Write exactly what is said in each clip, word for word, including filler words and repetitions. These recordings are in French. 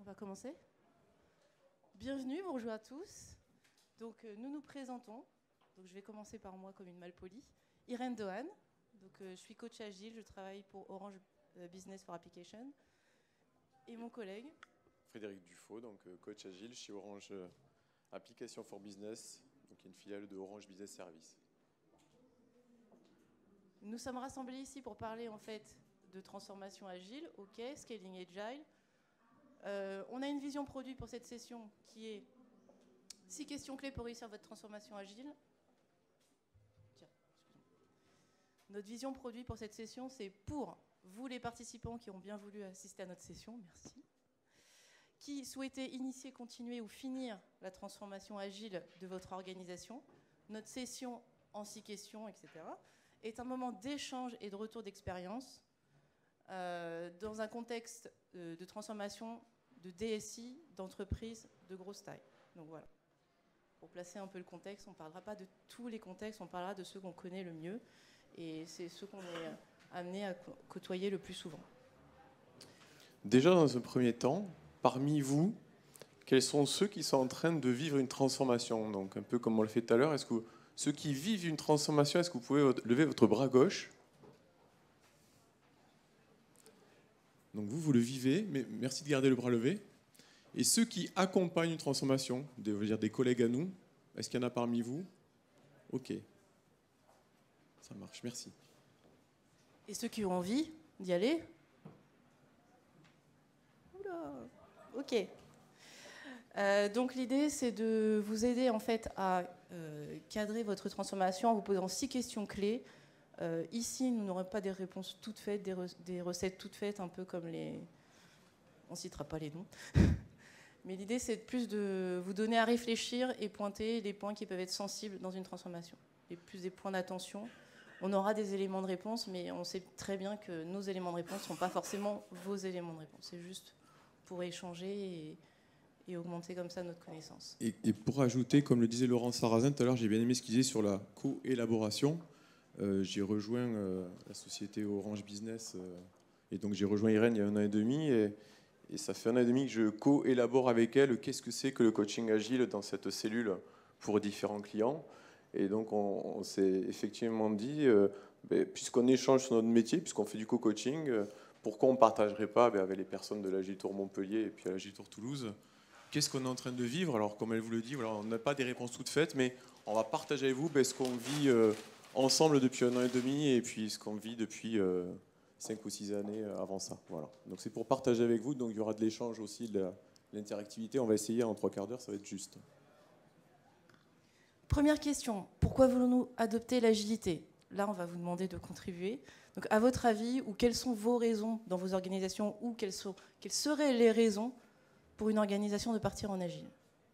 va commencer. Bienvenue, bonjour à tous. Donc, euh, nous nous présentons. Donc, je vais commencer par moi comme une malpolie. Irène Dohan. Donc, euh, je suis coach agile, je travaille pour Orange Business for Application. Et mon collègue Frédéric Dufaux, donc euh, coach agile chez Orange euh, Application for Business, donc une filiale de Orange Business Service. Nous sommes rassemblés ici pour parler en fait de transformation agile, ok, scaling agile. Euh, on a une vision produit pour cette session qui est six questions clés pour réussir votre transformation agile. Tiens, notre vision produit pour cette session, c'est pour vous les participants qui ont bien voulu assister à notre session, merci, qui souhaitez initier, continuer ou finir la transformation agile de votre organisation. Notre session en six questions, et cetera, est un moment d'échange et de retour d'expérience euh, dans un contexte euh, de transformation de D S I, d'entreprise de grosse taille. Donc voilà. Pour placer un peu le contexte, on ne parlera pas de tous les contextes, on parlera de ceux qu'on connaît le mieux. Et c'est ceux qu'on est amené à côtoyer le plus souvent. Déjà, dans un premier temps, parmi vous, quels sont ceux qui sont en train de vivre une transformation? Donc, un peu comme on l'a fait tout à l'heure, est-ce que ceux qui vivent une transformation, est-ce que vous pouvez lever votre bras gauche? Donc, vous, vous le vivez, mais merci de garder le bras levé. Et ceux qui accompagnent une transformation, je veux dire des collègues à nous, est-ce qu'il y en a parmi vous? Ok. Ça marche, merci. Et ceux qui ont envie d'y aller? Oula, ok. Euh, donc l'idée, c'est de vous aider en fait à euh, cadrer votre transformation en vous posant six questions clés. Euh, ici, nous n'aurons pas des réponses toutes faites, des, re des recettes toutes faites, un peu comme les... On ne citera pas les noms. Mais l'idée, c'est plus de vous donner à réfléchir et pointer les points qui peuvent être sensibles dans une transformation. Et plus des points d'attention. On aura des éléments de réponse, mais on sait très bien que nos éléments de réponse ne sont pas forcément vos éléments de réponse. C'est juste pour échanger et, et augmenter comme ça notre connaissance. Et, et pour ajouter, comme le disait Laurent Sarrazin tout à l'heure, j'ai bien aimé ce qu'il disait sur la co-élaboration. Euh, j'ai rejoint euh, la société Orange Business euh, et donc j'ai rejoint Irène il y a un an et demi et, et ça fait un an et demi que je co-élabore avec elle qu'est-ce que c'est que le coaching agile dans cette cellule pour différents clients. Et donc, on, on s'est effectivement dit, euh, ben, puisqu'on échange sur notre métier, puisqu'on fait du co-coaching, euh, pourquoi on ne partagerait pas ben, avec les personnes de l'Agile Tour Montpellier et puis à l'Agile Tour Toulouse, qu'est-ce qu'on est en train de vivre? Alors, comme elle vous le dit, voilà, on n'a pas des réponses toutes faites, mais on va partager avec vous ben, ce qu'on vit euh, ensemble depuis un an et demi et puis ce qu'on vit depuis euh, cinq ou six années avant ça. Voilà. Donc, c'est pour partager avec vous. Donc, il y aura de l'échange aussi, de l'interactivité. On va essayer en trois quarts d'heure, ça va être juste. Première question, pourquoi voulons-nous adopter l'agilité? Là, on va vous demander de contribuer. Donc, à votre avis, ou quelles sont vos raisons dans vos organisations, ou quelles, sont, quelles seraient les raisons pour une organisation de partir en agile?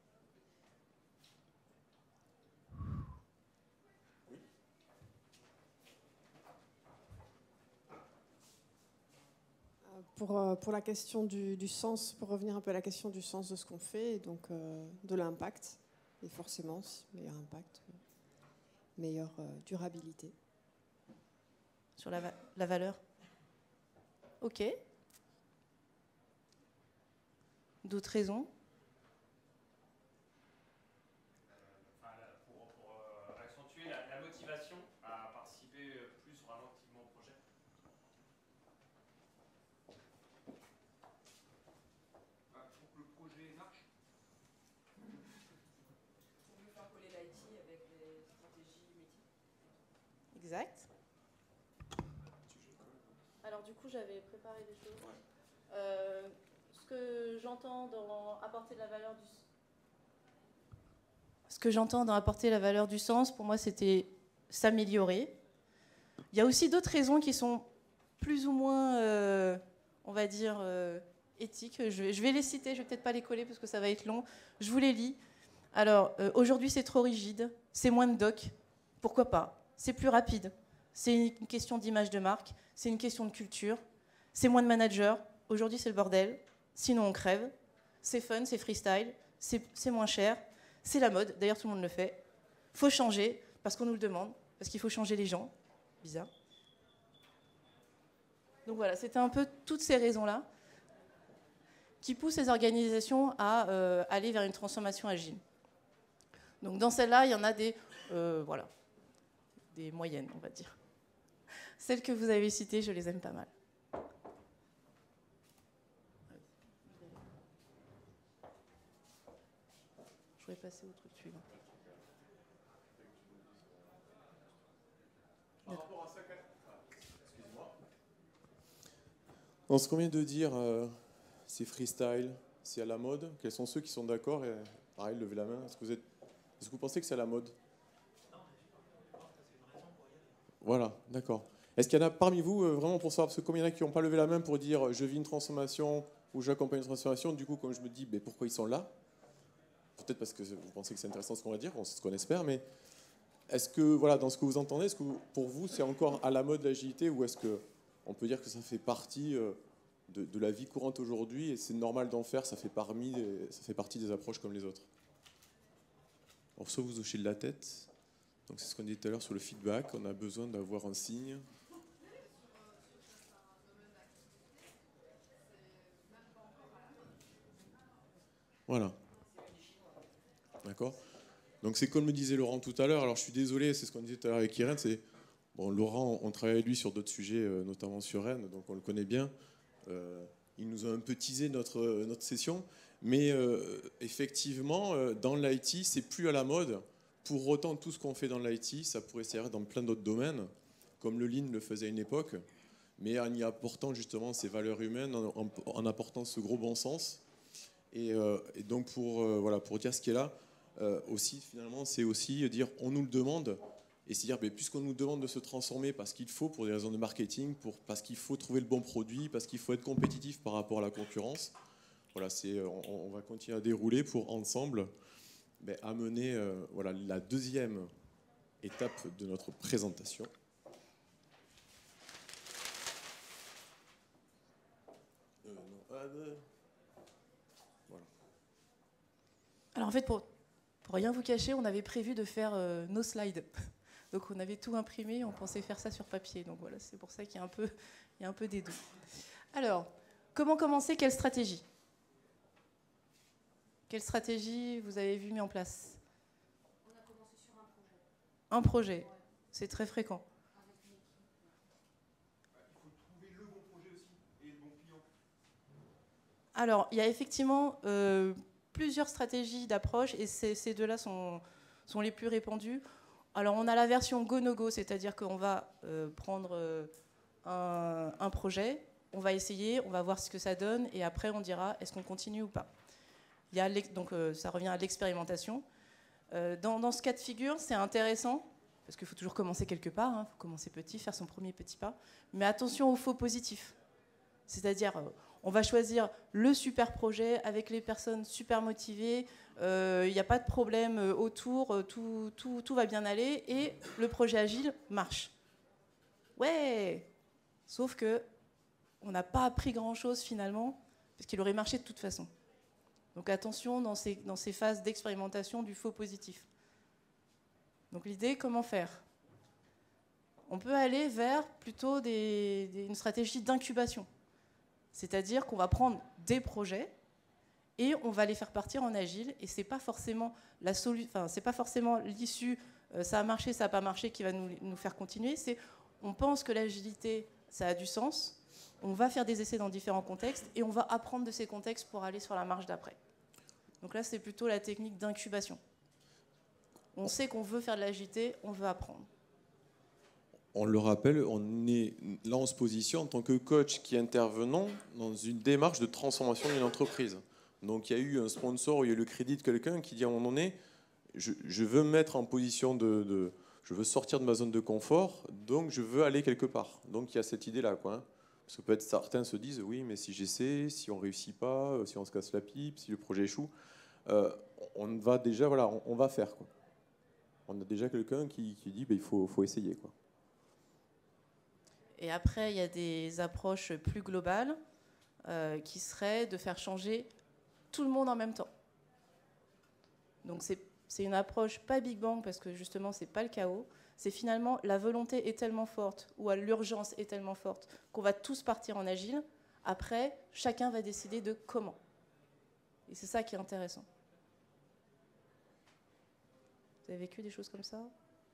Pour, pour la question du, du sens, pour revenir un peu à la question du sens de ce qu'on fait, et donc euh, de l'impact. Et forcément, meilleur impact, meilleure euh, durabilité. Sur la, va la valeur. Ok. D'autres raisons? Enfin, pour, pour euh, accentuer la, la motivation à participer plus relativement au projet. Pour que le projet marche. Exact. Alors du coup, j'avais préparé des choses. Euh, ce que j'entends dans apporter de la valeur du ce que j'entends dans apporter la valeur du sens, pour moi, c'était s'améliorer. Il y a aussi d'autres raisons qui sont plus ou moins, euh, on va dire, euh, éthiques. Je vais, je vais les citer, je vais peut-être pas les coller parce que ça va être long. Je vous les lis. Alors, euh, aujourd'hui, c'est trop rigide, c'est moins de doc. Pourquoi pas? C'est plus rapide. C'est une question d'image de marque. C'est une question de culture. C'est moins de managers. Aujourd'hui, c'est le bordel. Sinon, on crève. C'est fun, c'est freestyle. C'est moins cher. C'est la mode. D'ailleurs, tout le monde le fait. Il faut changer parce qu'on nous le demande. Parce qu'il faut changer les gens. Bizarre. Donc voilà, c'était un peu toutes ces raisons-là. qui poussent les organisations à euh, aller vers une transformation agile. Donc dans celles-là, il y en a des, euh, voilà, des moyennes, on va dire. Celles que vous avez citées, je les aime pas mal. Je vais passer au truc suivant. Par rapport à ça, excusez-moi. Dans ce qu'on vient de dire, euh, c'est freestyle, c'est à la mode. Quels sont ceux qui sont d'accord? Et, pareil, levez la main. Est-ce que vous êtes, est-ce que vous pensez que c'est à la mode? Voilà, d'accord. Est-ce qu'il y en a parmi vous, euh, vraiment pour savoir, parce que comme il y en a qui n'ont pas levé la main pour dire euh, je vis une transformation ou j'accompagne une transformation, du coup, comme je me dis, ben, pourquoi ils sont là? Peut-être parce que vous pensez que c'est intéressant ce qu'on va dire, c'est ce qu'on espère, mais est-ce que, voilà, dans ce que vous entendez, est-ce que vous, pour vous, c'est encore à la mode l'agilité, ou est-ce qu'on peut dire que ça fait partie euh, de, de la vie courante aujourd'hui et c'est normal d'en faire, ça fait, parmi, ça fait partie des approches comme les autres? Alors, soit vous hochez de la tête, donc c'est ce qu'on disait tout à l'heure sur le feedback, on a besoin d'avoir un signe. Voilà. D'accord. Donc c'est comme me disait Laurent tout à l'heure, alors je suis désolé, c'est ce qu'on disait tout à l'heure avec Irène, c'est, bon, Laurent, on travaille avec lui sur d'autres sujets, euh, notamment sur Rennes, donc on le connaît bien. Euh, il nous a un peu teasé notre, notre session, mais euh, effectivement, euh, dans l'I T, c'est plus à la mode. Pour autant, tout ce qu'on fait dans l'I T, ça pourrait servir dans plein d'autres domaines, comme le Lean le faisait à une époque, mais en y apportant justement ces valeurs humaines, en, en, en apportant ce gros bon sens. Et, euh, et donc pour, euh, voilà, pour dire ce qui est là, euh, aussi finalement, c'est aussi dire on nous le demande, et c'est dire ben, puisqu'on nous demande de se transformer parce qu'il faut, pour des raisons de marketing, pour, parce qu'il faut trouver le bon produit, parce qu'il faut être compétitif par rapport à la concurrence, voilà, c'est, on, on va continuer à dérouler pour ensemble ben, amener euh, voilà, la deuxième étape de notre présentation. Euh, non, euh, Alors en fait, pour, pour rien vous cacher, on avait prévu de faire euh, nos slides. Donc on avait tout imprimé, on pensait faire ça sur papier. Donc voilà, c'est pour ça qu'il y a un peu, il y a un peu des deux. Alors, comment commencer? Quelle stratégie? Quelle stratégie vous avez vu mis en place? On a commencé sur un projet. Un projet, ouais. C'est très fréquent. Avec une équipe. Il faut trouver le bon projet aussi et le bon client. Alors, il y a effectivement euh, plusieurs stratégies d'approche et ces, ces deux-là sont, sont les plus répandues. Alors, on a la version go-no-go, c'est-à-dire qu'on va euh, prendre euh, un, un projet, on va essayer, on va voir ce que ça donne et après, on dira est-ce qu'on continue ou pas. Il y a donc, euh, ça revient à l'expérimentation. Euh, dans, dans ce cas de figure, c'est intéressant, parce qu'il faut toujours commencer quelque part, il hein, faut commencer petit, faire son premier petit pas, mais attention aux faux positifs. C'est-à-dire, euh, on va choisir le super projet avec les personnes super motivées, il euh, n'y a pas de problème autour, tout, tout, tout va bien aller, et le projet agile marche. Ouais, sauf que on n'a pas appris grand-chose finalement, parce qu'il aurait marché de toute façon. Donc attention dans ces, dans ces phases d'expérimentation du faux positif. Donc l'idée, comment faire? On peut aller vers plutôt des, des, une stratégie d'incubation. C'est-à-dire qu'on va prendre des projets et on va les faire partir en agile. Et ce n'est pas forcément la solu- enfin, c'est pas forcément l'issue, euh, ça a marché, ça n'a pas marché, qui va nous, nous faire continuer. C'est, on pense que l'agilité, ça a du sens. On va faire des essais dans différents contextes et on va apprendre de ces contextes pour aller sur la marche d'après. Donc là, c'est plutôt la technique d'incubation. On sait qu'on veut faire de l'agilité, on veut apprendre. On le rappelle, on est là, on se positionne en tant que coach qui intervenons dans une démarche de transformation d'une entreprise. Donc il y a eu un sponsor, il y a eu le crédit de quelqu'un qui dit à un moment donné, je, je veux me mettre en position de, de... Je veux sortir de ma zone de confort, donc je veux aller quelque part. Donc il y a cette idée-là, quoi. Hein. Parce que peut-être certains se disent, oui, mais si j'essaie, si on ne réussit pas, si on se casse la pipe, si le projet échoue, euh, on va déjà, voilà, on, on va faire, quoi. On a déjà quelqu'un qui, qui dit, ben, il faut, faut essayer, quoi. Et après, il y a des approches plus globales euh, qui seraient de faire changer tout le monde en même temps. Donc c'est, c'est une approche pas Big Bang parce que justement, c'est pas le chaos. C'est finalement la volonté est tellement forte ou l'urgence est tellement forte qu'on va tous partir en agile. Après, chacun va décider de comment. Et c'est ça qui est intéressant. Vous avez vécu des choses comme ça ?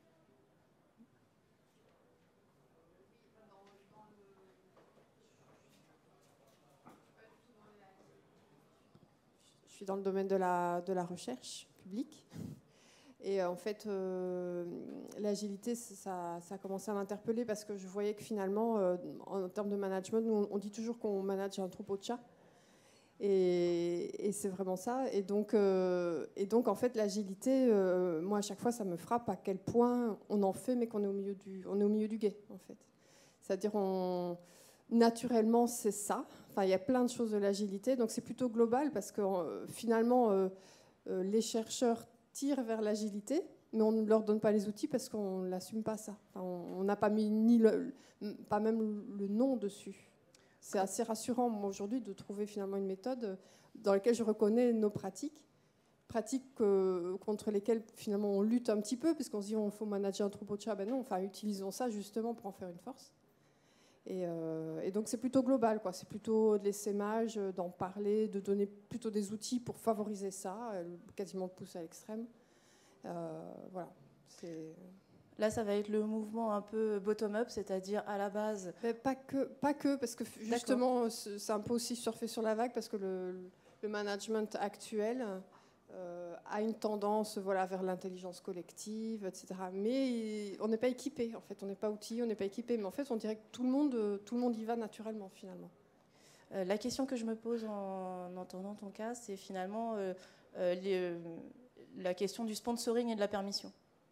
Je suis dans le domaine de la, de la recherche publique. Et euh, en fait, euh, l'agilité, ça, ça a commencé à m'interpeller parce que je voyais que finalement, euh, en, en termes de management, nous, on, on dit toujours qu'on manage un troupeau de chats. Et, et c'est vraiment ça. Et donc, euh, et donc en fait, l'agilité, euh, moi, à chaque fois, ça me frappe à quel point on en fait, mais qu'on est au milieu du, on est au milieu du gué, en fait. C'est-à-dire, on, naturellement, c'est ça. Enfin, il y a plein de choses de l'agilité. Donc, c'est plutôt global parce que euh, finalement, euh, euh, les chercheurs tirent vers l'agilité, mais on ne leur donne pas les outils parce qu'on ne l'assume pas, ça. Enfin, on n'a pas mis ni le, pas même le nom dessus. C'est assez rassurant, moi, aujourd'hui, de trouver finalement une méthode dans laquelle je reconnais nos pratiques, pratiques euh, contre lesquelles finalement on lutte un petit peu, puisqu'on se dit il faut manager un troupeau de chats. Ben non, enfin, utilisons ça justement pour en faire une force. Et, euh, et donc c'est plutôt global, quoi. C'est plutôt de l'essaimage, d'en parler, de donner plutôt des outils pour favoriser ça, quasiment le pousser à l'extrême. Euh, voilà, c'est... Là, ça va être le mouvement un peu bottom-up, c'est-à-dire à la base... Mais pas que, pas que, parce que justement, c'est un peu aussi surfer sur la vague, parce que le, le management actuel euh, a une tendance, voilà, vers l'intelligence collective, et cetera. Mais on n'est pas équipé, en fait. On n'est pas outillé, on n'est pas équipé. Mais en fait, on dirait que tout le monde, tout le monde y va naturellement, finalement. Euh, la question que je me pose en entendant ton cas, c'est finalement euh, euh, les, euh, la question du sponsoring et de la permission.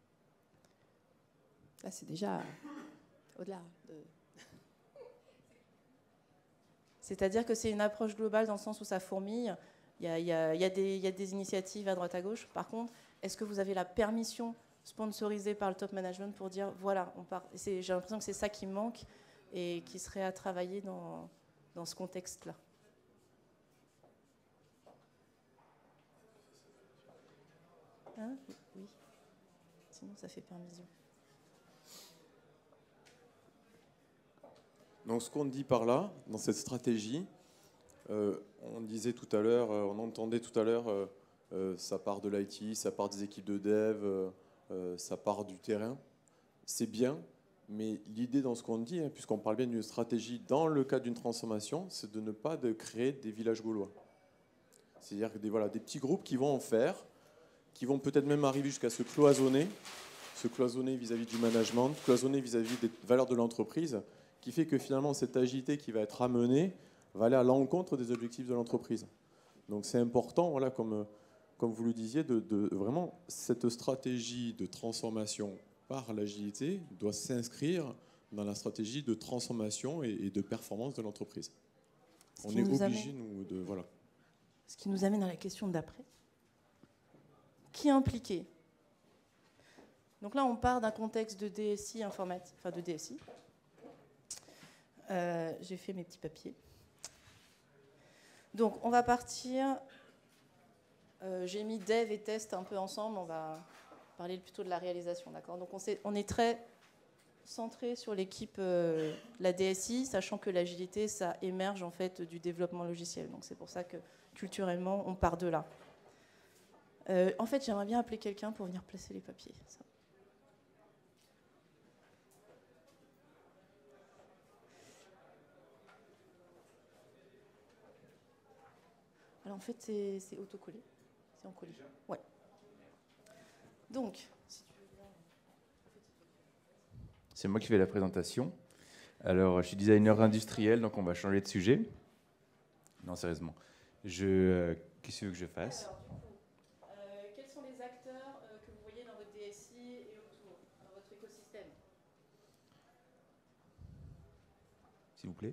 Là, c'est déjà au-delà de... C'est-à-dire que c'est une approche globale dans le sens où ça fourmille. Il y a, il y a, il y a des, il y a des initiatives à droite à gauche. Par contre, est-ce que vous avez la permission sponsorisée par le top management pour dire, voilà, on part... J'ai l'impression que c'est ça qui manque et qui serait à travailler dans, dans ce contexte-là. Hein ? Oui. Sinon, ça fait permission. Donc ce qu'on dit par là, dans cette stratégie, euh, on disait tout à l'heure, euh, on entendait tout à l'heure, euh, euh, ça part de l'I T, ça part des équipes de dev, euh, euh, ça part du terrain. C'est bien, mais l'idée dans ce qu'on dit, hein, puisqu'on parle bien d'une stratégie dans le cadre d'une transformation, c'est de ne pas de créer des villages gaulois. C'est-à-dire que des, voilà, des petits groupes qui vont en faire, qui vont peut-être même arriver jusqu'à se cloisonner, se cloisonner vis-à-vis du management, cloisonner vis-à-vis des valeurs de l'entreprise, qui fait que finalement cette agilité qui va être amenée va aller à l'encontre des objectifs de l'entreprise. Donc c'est important, voilà, comme, comme vous le disiez, de, de vraiment cette stratégie de transformation par l'agilité doit s'inscrire dans la stratégie de transformation et, et de performance de l'entreprise. On est obligé, nous, de... Voilà. Ce qui nous amène à la question d'après. Qui est impliqué ? Donc là, on part d'un contexte de D S I informatique, enfin de D S I. Euh, j'ai fait mes petits papiers. Donc, on va partir. Euh, j'ai mis dev et test un peu ensemble. On va parler plutôt de la réalisation, d'accord ? Donc, on, on est très centré sur l'équipe, euh, la D S I, sachant que l'agilité, ça émerge en fait du développement logiciel. Donc, c'est pour ça que culturellement, on part de là. Euh, en fait, j'aimerais bien appeler quelqu'un pour venir placer les papiers. Ça. Alors en fait, c'est, c'est autocollé. C'est en colis. Ouais. Donc, si tu veux bien... C'est moi qui fais la présentation. Alors, je suis designer industriel, donc on va changer de sujet. Non, sérieusement. Je, euh, qu'est-ce que tu veux que je fasse ? Alors, du coup, euh, quels sont les acteurs euh, que vous voyez dans votre D S I et autour, dans votre écosystème ? S'il vous plaît.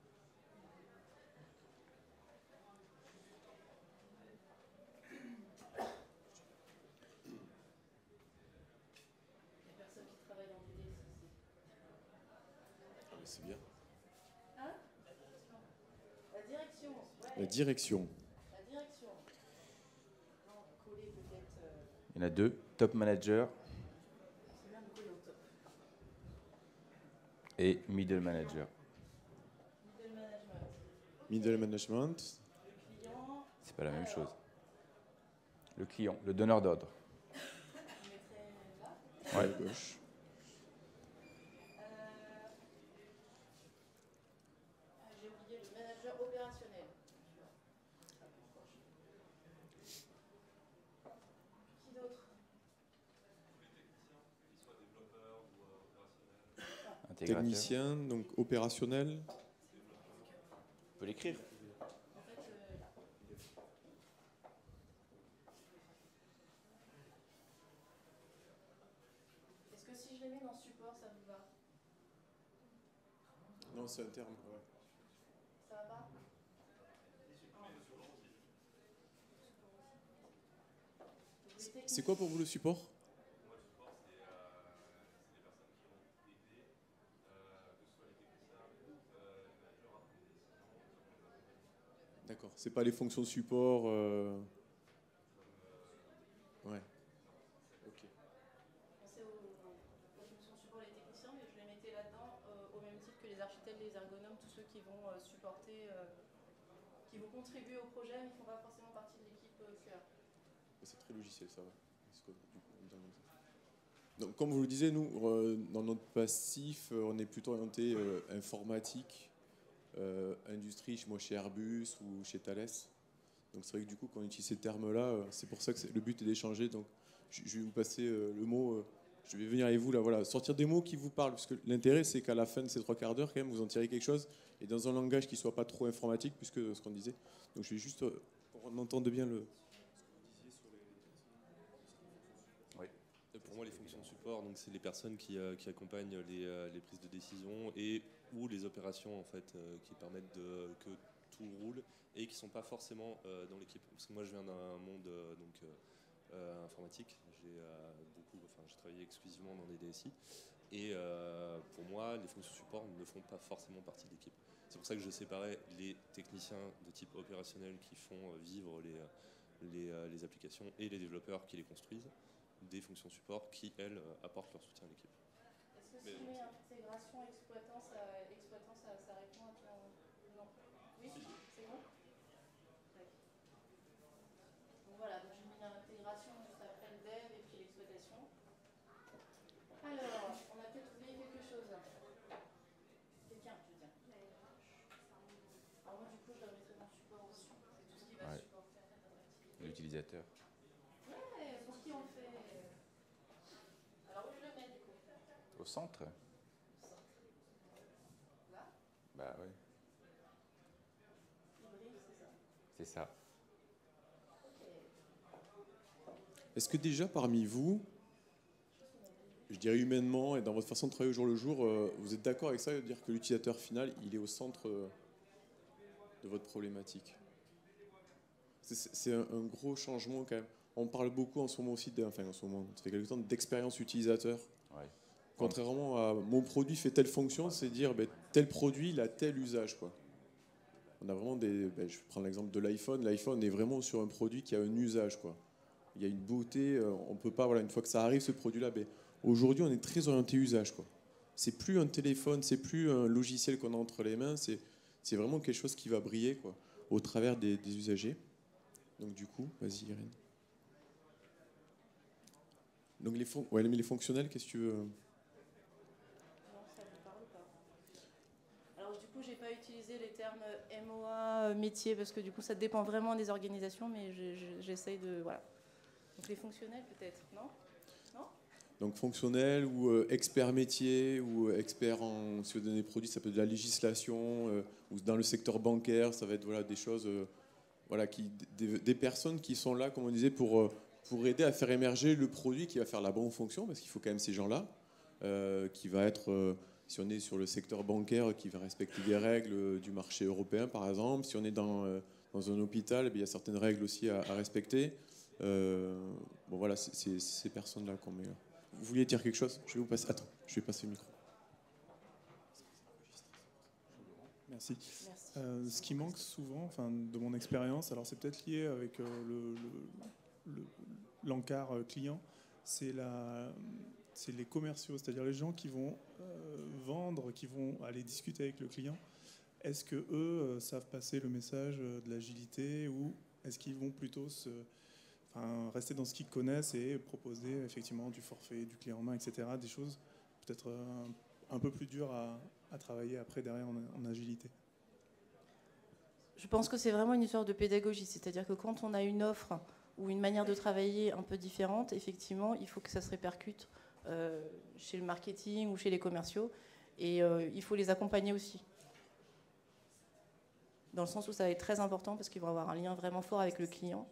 C'est bien. Hein ? La direction. Ouais. La direction. La direction. Non, on va coller peut-être. Euh... Il y en a deux. Top manager C'est bien de coller au top. et middle manager. Middle management. Middle management. Le client. C'est pas la même chose. Le client, le donneur d'ordre. Je mettrai là. Ouais, à gauche. Euh, J'ai oublié le manager opérationnel. Qui d'autre? Intégrateur. Technicien, donc opérationnel. On peut l'écrire. En fait, euh, là. Est-ce que si je les mets dans support, ça vous va? Non, c'est un terme. Ouais. Ça va pas? C'est quoi pour vous le support? D'accord. C'est pas les fonctions support. Euh... Ouais. Ok. Pensez aux, aux fonctions support les techniciens, mais je les mettais là-dedans euh, au même titre que les architectes, les ergonomes, tous ceux qui vont euh, supporter, euh, qui vont contribuer au projet, mais qui ne font pas forcément partie de l'équipe euh, Q A. C'est très logiciel, ça va. Donc, comme vous le disiez, nous, euh, dans notre passif, euh, on est plutôt orienté euh, informatique, euh, industrie, moi chez Airbus ou chez Thales. Donc c'est vrai que du coup, quand on utilise ces termes-là, euh, c'est pour ça que le but est d'échanger. Donc je, je vais vous passer euh, le mot, euh, je vais venir avec vous, là, voilà, sortir des mots qui vous parlent, parce que l'intérêt, c'est qu'à la fin de ces trois quarts d'heure, quand même, vous en tirez quelque chose, et dans un langage qui ne soit pas trop informatique, puisque ce qu'on disait. Donc je vais juste, euh, pour qu'on entende bien le... Pour moi, les fonctions de support, donc c'est les personnes qui, euh, qui accompagnent les, euh, les prises de décision et ou les opérations en fait euh, qui permettent de, que tout roule et qui sont pas forcément euh, dans l'équipe. Parce que moi, je viens d'un monde euh, donc euh, euh, informatique. J'ai euh, beaucoup, enfin, j'ai travaillé exclusivement dans des D S I et euh, pour moi, les fonctions de support ne font pas forcément partie de l'équipe. C'est pour ça que je séparais les techniciens de type opérationnel qui font vivre les, les, les applications et les développeurs qui les construisent, des fonctions support qui, elles, apportent leur soutien à l'équipe. Est-ce que si je mets intégration exploitant, ça, exploitant, ça, ça répond à ton... Non. Oui, c'est bon. Donc voilà, donc j'ai mis l'intégration juste après le dev et puis l'exploitation. Alors, on a peut-être oublié quelque chose. Quelqu'un, je veux dire. Alors moi, du coup, je dois mettre mon support aussi. C'est tout ce qui va Ouais. supporter en fait notre activité. L'utilisateur. Ouais, pour qui on le fait? Alors où je le mets du coup? Au centre? Là? Bah oui, Hybride, c'est ça. c'est ça. Est-ce que déjà parmi vous, je dirais humainement et dans votre façon de travailler au jour le jour, euh, vous êtes d'accord avec ça, de dire que l'utilisateur final, il est au centre euh, de votre problématique? C'est, c'est un, un gros changement quand même. On parle beaucoup en ce moment aussi, de, enfin en ce moment, ça fait quelque temps, d'expérience utilisateur. Ouais. Contrairement à mon produit fait telle fonction, c'est dire ben, tel produit, il a tel usage, quoi. On a vraiment des. Ben, je prends l'exemple de l'iPhone. L'iPhone est vraiment sur un produit qui a un usage, quoi. Il y a une beauté. On peut pas. Voilà, une fois que ça arrive, ce produit-là. Ben, aujourd'hui, on est très orienté usage, quoi. C'est plus un téléphone, c'est plus un logiciel qu'on a entre les mains. C'est, c'est vraiment quelque chose qui va briller, quoi, au travers des, des usagers. Donc du coup, vas-y, Irène. Donc les, fon- ouais, mais les fonctionnels, qu'est-ce que tu veux? Non, ça ne vous parle pas. Alors du coup, j'ai pas utilisé les termes M O A, métier, parce que du coup, ça dépend vraiment des organisations, mais je- je- j'essaye de... Voilà. Donc les fonctionnels peut-être, non? Non? Donc fonctionnel ou euh, expert métier ou euh, expert en, si vous donnez des produits, ça peut être de la législation, euh, ou dans le secteur bancaire, ça va être voilà, des choses, euh, voilà, qui, des, des personnes qui sont là, comme on disait, pour, euh, pour aider à faire émerger le produit qui va faire la bonne fonction, parce qu'il faut quand même ces gens-là, euh, qui va être, euh, si on est sur le secteur bancaire, qui va respecter des règles du marché européen, par exemple. Si on est dans, euh, dans un hôpital, eh bien, il y a certaines règles aussi à, à respecter. Euh, bon voilà, c'est, c'est ces personnes-là qu'on met là. Vous vouliez dire quelque chose? Je vais vous passer. Attends, je vais passer le micro. Merci. Merci. Euh, ce qui manque souvent, enfin, de mon expérience, alors c'est peut-être lié avec euh, le, le, le, l'encart client, c'est, la, c'est les commerciaux, c'est-à-dire les gens qui vont euh, vendre, qui vont aller discuter avec le client. Est-ce que eux euh, savent passer le message de l'agilité ou Est-ce qu'ils vont plutôt se, enfin, rester dans ce qu'ils connaissent et proposer effectivement du forfait, du clé en main, et cetera, des choses peut-être un, un peu plus dures à, à travailler après derrière en, en agilité? Je pense que c'est vraiment une histoire de pédagogie, c'est-à-dire que quand on a une offre ou une manière de travailler un peu différente, effectivement, il faut que ça se répercute euh, chez le marketing ou chez les commerciaux, et euh, il faut les accompagner aussi. Dans le sens où ça va être très important parce qu'ils vont avoir un lien vraiment fort avec le client.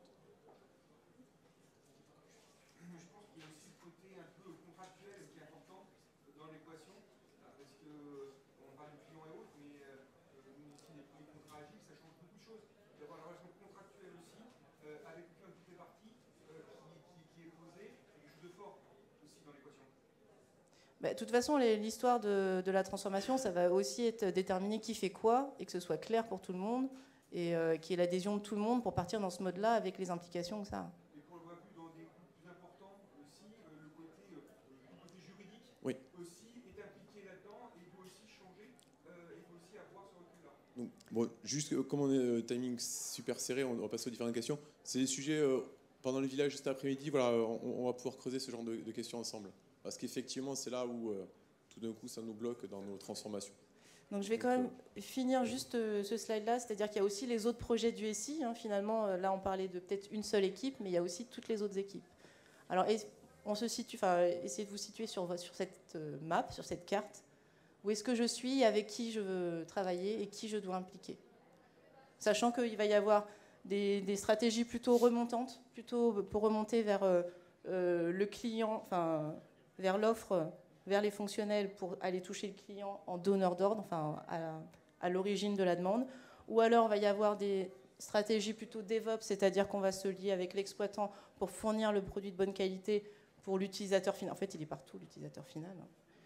Je pense qu'il y a aussi le côté un peu contractuel qui est important dans l'équation, parce qu'on parle du client et autres, mais euh, nous aussi, les premiers contrats agiles, ça change beaucoup de choses. D'avoir la relation contractuelle aussi, euh, avec plein de toutes les parties, euh, qui, qui, qui est posée, c'est quelque chose de fort aussi dans l'équation. Bah, de toute façon, l'histoire de, de la transformation, ça va aussi être déterminer qui fait quoi et que ce soit clair pour tout le monde et euh, qu'il y ait l'adhésion de tout le monde pour partir dans ce mode-là avec les implications que ça a. Et qu'on le voit plus dans des groupes plus importants aussi, euh, le, côté, euh, le côté juridique oui. aussi est impliqué là-dedans et il faut aussi changer, euh, il faut aussi avoir ce recul-là. Donc, bon, juste euh, comme on est euh, timing super serré, on va passer aux différentes questions. C'est des sujets, euh, pendant le village cet après-midi, voilà, on, on va pouvoir creuser ce genre de, de questions ensemble. Parce qu'effectivement, c'est là où, euh, tout d'un coup, ça nous bloque dans nos transformations. Donc je vais quand même finir juste euh, ce slide-là, c'est-à-dire qu'il y a aussi les autres projets du S I. Hein, finalement, euh, là, on parlait de peut-être une seule équipe, mais il y a aussi toutes les autres équipes. Alors, on se situe, enfin, essayez de vous situer sur, sur cette euh, map, sur cette carte. Où est-ce que je suis, avec qui je veux travailler et qui je dois impliquer. Sachant qu'il va y avoir des, des stratégies plutôt remontantes, plutôt pour remonter vers euh, euh, le client, enfin, vers l'offre, vers les fonctionnels pour aller toucher le client en donneur d'ordre, enfin, à, à l'origine de la demande. Ou alors, il va y avoir des stratégies plutôt DevOps, c'est-à-dire qu'on va se lier avec l'exploitant pour fournir le produit de bonne qualité pour l'utilisateur final. En fait, il est partout, l'utilisateur final.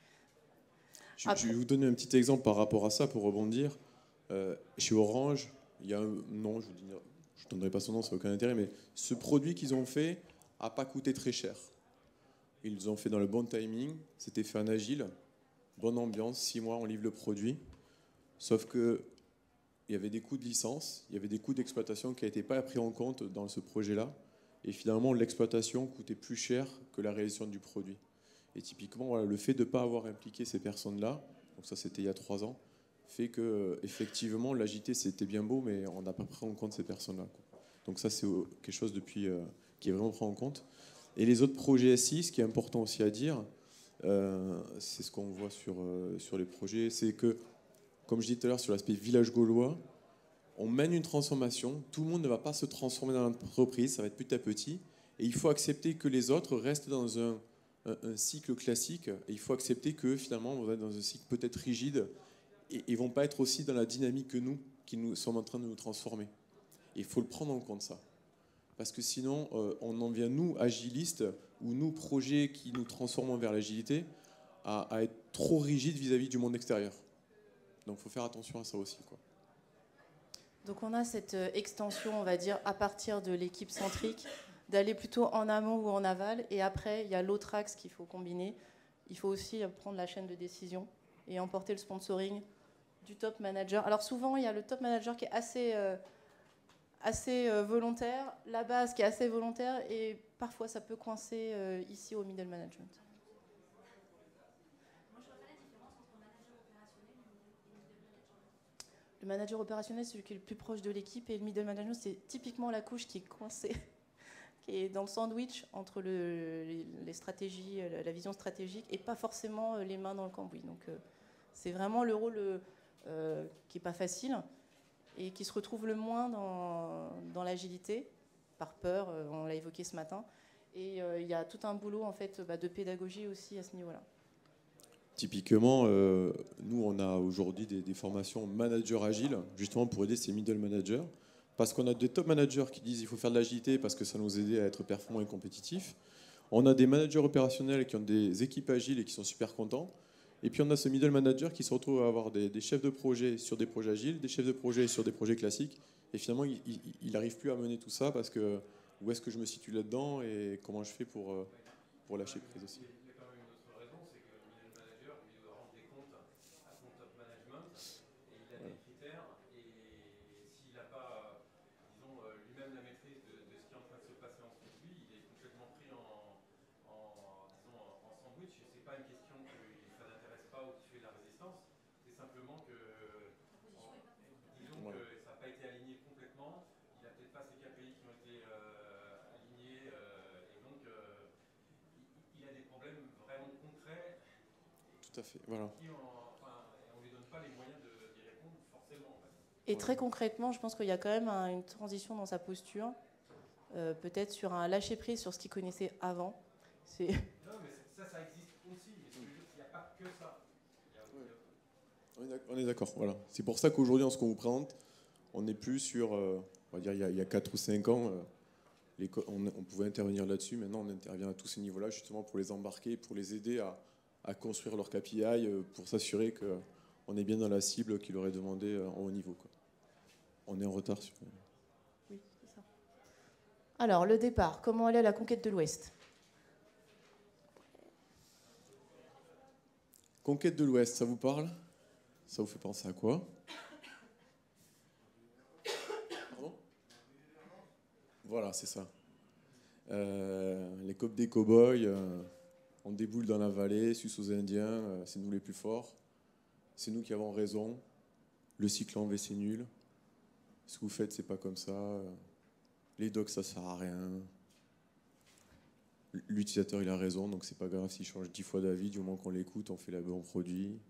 Je, je vais vous donner un petit exemple par rapport à ça pour rebondir. Euh, chez Orange, il y a un non, je ne donnerai pas son nom, ça n'a aucun intérêt, mais ce produit qu'ils ont fait n'a pas coûté très cher. Ils ont fait dans le bon timing, c'était fait en agile, bonne ambiance, six mois, on livre le produit. Sauf que il y avait des coûts de licence, il y avait des coûts d'exploitation qui n'étaient pas pris en compte dans ce projet-là. Et finalement, l'exploitation coûtait plus cher que la réalisation du produit. Et typiquement, voilà, le fait de ne pas avoir impliqué ces personnes-là, donc ça c'était il y a trois ans, fait que effectivement l'agilité c'était bien beau, mais on n'a pas pris en compte ces personnes-là. Donc ça c'est quelque chose depuis euh, qui est vraiment pris en compte. Et les autres projets S I, ce qui est important aussi à dire, euh, c'est ce qu'on voit sur, euh, sur les projets, c'est que, comme je disais tout à l'heure sur l'aspect village gaulois, on mène une transformation, tout le monde ne va pas se transformer dans l'entreprise, ça va être petit à petit, et il faut accepter que les autres restent dans un, un, un cycle classique, et il faut accepter que finalement on va être dans un cycle peut-être rigide, et ils ne vont pas être aussi dans la dynamique que nous, qui nous sommes en train de nous transformer. Et il faut le prendre en compte ça. Parce que sinon, euh, on en vient, nous, agilistes, ou nous, projets qui nous transformons vers l'agilité, à, à être trop rigides vis-à-vis du monde extérieur. Donc il faut faire attention à ça aussi, quoi. Donc on a cette extension, on va dire, à partir de l'équipe centrique, d'aller plutôt en amont ou en aval. Et après, il y a l'autre axe qu'il faut combiner. Il faut aussi prendre la chaîne de décision et emporter le sponsoring du top manager. Alors souvent, il y a le top manager qui est assez, euh, assez euh, volontaire, la base qui est assez volontaire, et parfois ça peut coincer euh, ici au middle management. Le manager opérationnel, c'est celui qui est le plus proche de l'équipe, et le middle management, c'est typiquement la couche qui est coincée, qui est dans le sandwich entre le, les, les stratégies, la vision stratégique, et pas forcément les mains dans le cambouis. Donc, euh, c'est vraiment le rôle euh, qui n'est pas facile et qui se retrouve le moins dans, dans l'agilité, par peur, euh, on l'a évoqué ce matin. Et euh, il y a tout un boulot en fait, bah, de pédagogie aussi à ce niveau-là. Typiquement, euh, nous, on a aujourd'hui des, des formations manager agile, justement pour aider ces middle managers, parce qu'on a des top managers qui disent qu'il faut faire de l'agilité parce que ça nous aide à être performants et compétitifs. On a des managers opérationnels qui ont des équipes agiles et qui sont super contents. Et puis on a ce middle manager qui se retrouve à avoir des, des chefs de projet sur des projets agiles, des chefs de projet sur des projets classiques. Et finalement, il n'arrive plus à mener tout ça parce que où est-ce que je me situe là-dedans et comment je fais pour, pour lâcher prise aussi. Et il a des critères, et s'il n'a pas, disons, lui-même la maîtrise Tout à fait, voilà. qui, en- enfin, on ne lui donne pas les moyens de- d'y répondre forcément. En fait. Et très concrètement, je pense qu'il y a quand même un- une transition dans sa posture, euh, peut-être sur un lâcher-prise sur ce qu'il connaissait avant. C'est... Non, mais c'est- ça, ça existe aussi. Mais ce que je veux dire, c'est qu'il n'y a pas que ça. Il y a- il y a- On est d'ac- On est d'accord, voilà. C'est pour ça qu'aujourd'hui, en ce qu'on vous présente, on n'est plus sur, euh, on va dire, il y a- il y a quatre ou cinq ans, euh, les co- on, on pouvait intervenir là-dessus. Maintenant, on intervient à tous ces niveaux-là, justement pour les embarquer, pour les aider à, à construire leur K P I, euh, pour s'assurer qu'on est bien dans la cible qu'il aurait demandé euh, en haut niveau, quoi. On est en retard sur... Oui, c'est ça. Alors, le départ, comment aller à la conquête de l'Ouest? Conquête de l'Ouest, ça vous parle? Ça vous fait penser à quoi? Pardon? Voilà, c'est ça. Euh, les copes des cow-boys, euh, on déboule dans la vallée, suce aux Indiens, euh, c'est nous les plus forts. C'est nous qui avons raison. Le cycle en V, c'est nul. Ce que vous faites, c'est pas comme ça. Les docs, ça sert à rien. L'utilisateur, il a raison, donc c'est pas grave s'il change dix fois d'avis, du moment qu'on l'écoute, on fait le bon produit.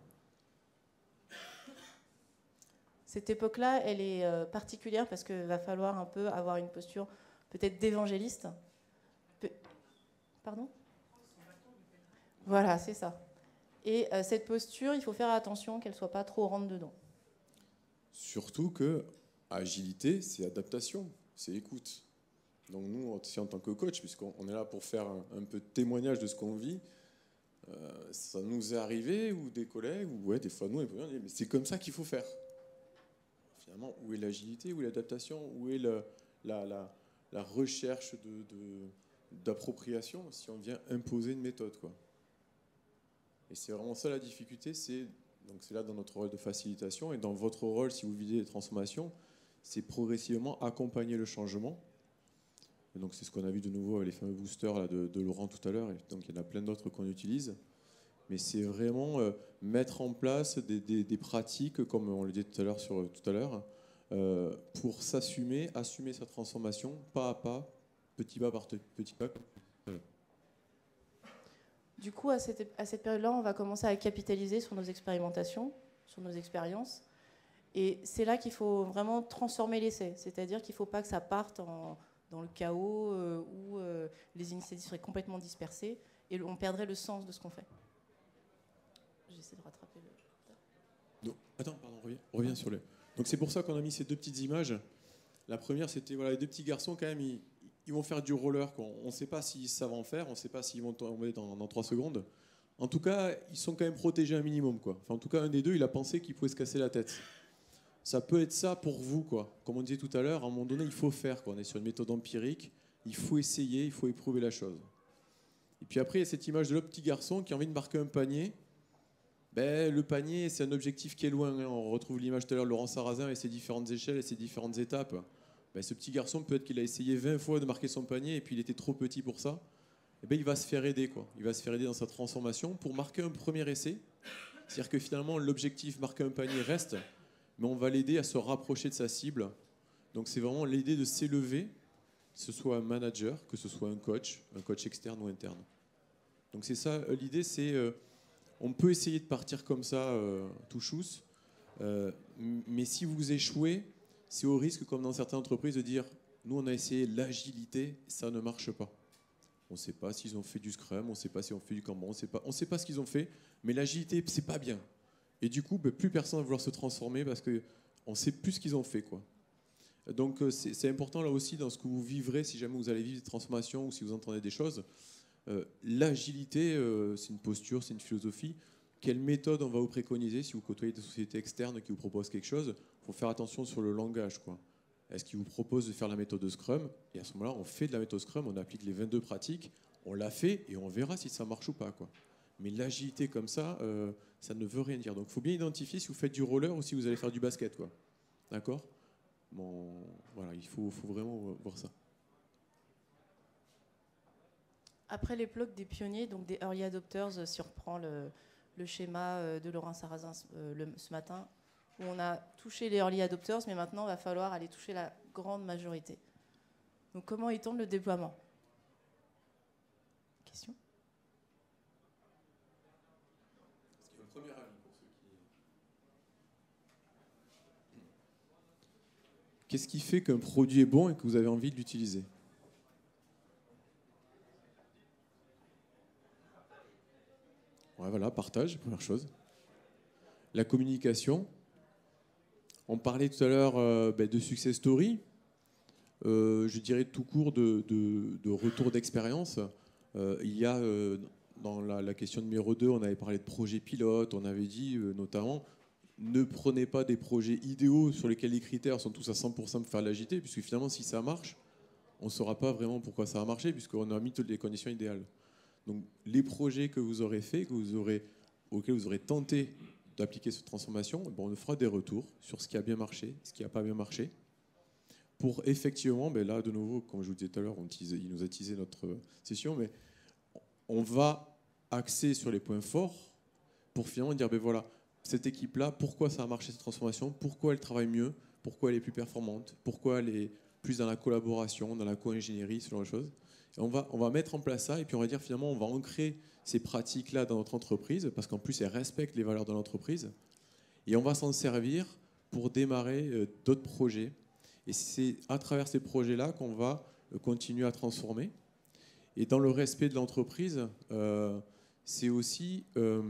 Cette époque-là, elle est euh, particulière parce qu'il va falloir un peu avoir une posture peut-être d'évangéliste. Pe- Pardon? Voilà, c'est ça. Et euh, cette posture, il faut faire attention qu'elle ne soit pas trop rentre-dedans. Surtout que agilité, c'est adaptation, c'est écoute. Donc nous, aussi en tant que coach, puisqu'on on est là pour faire un, un peu de témoignage de ce qu'on vit, euh, ça nous est arrivé, ou des collègues, ou ouais, des fois nous, on dit, mais c'est comme ça qu'il faut faire. Finalement, où est l'agilité, où est l'adaptation, où est le, la, la, la recherche de, de, d'appropriation si on vient imposer une méthode, quoi. Et c'est vraiment ça la difficulté, c'est, donc c'est là dans notre rôle de facilitation, et dans votre rôle, si vous visez les transformations, c'est progressivement accompagner le changement. Et donc c'est ce qu'on a vu de nouveau avec les fameux boosters là, de, de Laurent tout à l'heure, et donc il y en a plein d'autres qu'on utilise. Mais c'est vraiment euh, mettre en place des, des, des pratiques, comme on le disait tout à l'heure, sur, tout à l'heure euh, pour s'assumer, assumer sa transformation, pas à pas, petit pas par petit pas. Du coup, à cette, à cette période-là, on va commencer à capitaliser sur nos expérimentations, sur nos expériences. Et c'est là qu'il faut vraiment transformer l'essai. C'est-à-dire qu'il ne faut pas que ça parte en, dans le chaos euh, où euh, les initiatives seraient complètement dispersées et on perdrait le sens de ce qu'on fait. J'essaie de rattraper le... Donc, attends, pardon, reviens, reviens sur le... Donc c'est pour ça qu'on a mis ces deux petites images. La première, c'était voilà, les deux petits garçons, quand même, ils, ils vont faire du roller, quoi. On ne sait pas s'ils savent en faire, on ne sait pas s'ils vont tomber dans, dans trois secondes. En tout cas, ils sont quand même protégés un minimum, quoi. Enfin, en tout cas, un des deux, il a pensé qu'il pouvait se casser la tête. Ça peut être ça pour vous, quoi. Comme on disait tout à l'heure, à un moment donné, il faut faire, quoi. On est sur une méthode empirique, il faut essayer, il faut éprouver la chose. Et puis après, il y a cette image de l'autre petit garçon qui a envie de marquer un panier. Ben, le panier, c'est un objectif qui est loin, hein. On retrouve l'image tout à l'heure de Laurent Sarrazin et ses différentes échelles et ses différentes étapes. Ben, ce petit garçon, peut-être qu'il a essayé vingt fois de marquer son panier et puis il était trop petit pour ça. Et ben, il va se faire aider, quoi. Il va se faire aider dans sa transformation pour marquer un premier essai. C'est-à-dire que finalement, l'objectif marquer un panier reste, mais on va l'aider à se rapprocher de sa cible. Donc c'est vraiment l'aider de s'élever, que ce soit un manager, que ce soit un coach, un coach externe ou interne. Donc c'est ça, l'idée, c'est... Euh, on peut essayer de partir comme ça, euh, tout chousse, euh, mais si vous échouez, c'est au risque, comme dans certaines entreprises, de dire « nous, on a essayé l'agilité, ça ne marche pas ». On ne sait pas s'ils ont fait du Scrum, on ne sait pas s'ils ont fait du Kanban, on ne sait pas, on sait pas ce qu'ils ont fait, mais l'agilité, c'est pas bien. Et du coup, ben, plus personne va vouloir se transformer parce qu'on ne sait plus ce qu'ils ont fait, quoi. Donc c'est, c'est important là aussi dans ce que vous vivrez, si jamais vous allez vivre des transformations ou si vous entendez des choses. Euh, l'agilité, euh, c'est une posture, c'est une philosophie. Quelle méthode on va vous préconiser si vous côtoyez des sociétés externes qui vous proposent quelque chose? Il faut faire attention sur le langage, quoi. Est-ce qu'ils vous proposent de faire la méthode de Scrum? Et à ce moment-là, on fait de la méthode Scrum, on applique les vingt-deux pratiques, on la fait et on verra si ça marche ou pas, quoi. Mais l'agilité comme ça, euh, ça ne veut rien dire. Donc il faut bien identifier si vous faites du roller ou si vous allez faire du basket, quoi. D'accord? Bon, voilà, il faut, faut vraiment voir ça. Après l'époque des pionniers, donc des early adopters, si on reprend le, le schéma de Laurent Sarrazin euh, le, ce matin, où on a touché les early adopters, mais maintenant il va falloir aller toucher la grande majorité. Donc comment est-on le déploiement? Question? premier avis pour ceux qui... Qu'est-ce qui fait qu'un produit est bon et que vous avez envie de l'utiliser? Ouais, voilà, partage, première chose. La communication. On parlait tout à l'heure euh, ben, de success story. Euh, je dirais tout court de, de, de retour d'expérience. Euh, il y a, euh, dans la, la question numéro deux, on avait parlé de projets pilotes. On avait dit euh, notamment, ne prenez pas des projets idéaux sur lesquels les critères sont tous à cent pour cent pour faire de l'agilité, puisque finalement, si ça marche, on ne saura pas vraiment pourquoi ça a marché, puisqu'on a mis toutes les conditions idéales. Donc, les projets que vous aurez faits, que vous aurez, auxquels vous aurez tenté d'appliquer cette transformation, bon, on fera des retours sur ce qui a bien marché, ce qui n'a pas bien marché, pour effectivement, ben là, de nouveau, comme je vous disais tout à l'heure, on tease, il nous a teasé notre session, mais on va axer sur les points forts pour finalement dire, ben voilà, cette équipe-là, pourquoi ça a marché cette transformation, pourquoi elle travaille mieux, pourquoi elle est plus performante, pourquoi elle est plus dans la collaboration, dans la co-ingénierie, ce genre de choses. Et on va, on va mettre en place ça, et puis on va dire finalement, on va ancrer ces pratiques-là dans notre entreprise, parce qu'en plus, elles respectent les valeurs de l'entreprise, et on va s'en servir pour démarrer euh, d'autres projets. Et c'est à travers ces projets-là qu'on va euh, continuer à transformer. Et dans le respect de l'entreprise, euh, c'est aussi euh,